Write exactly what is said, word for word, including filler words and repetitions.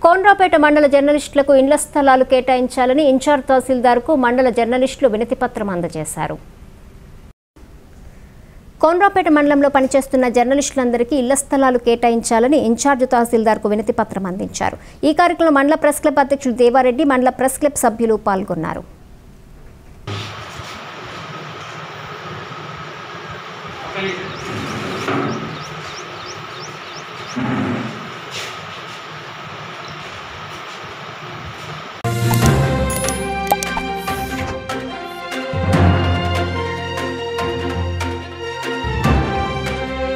కోనరాపేట మండల జర్నలిస్టులకు ఇండ్ల స్థలాలు కేటాయించాలని ఇన్ఛార్జ్ తహసీల్దార్కు మండల జర్నలిస్టులు వినతిపత్రం అందజేశారు. కోనరాపేట మండలంలో పనిచేస్తున్న జర్నలిస్టులందరికీ ఇళ్ల స్థలాలు కేటాయించాలని ఇన్ఛార్జ్ తహసీల్దార్కు వినతిపత్రం అందించారు. ఈ కార్యక్రమంలో మండల ప్రెస్ క్లబ్ అధ్యక్షుడు దేవారెడ్డి, మండల ప్రెస్ క్లబ్ సభ్యులు పాల్గొన్నారు. Thank you.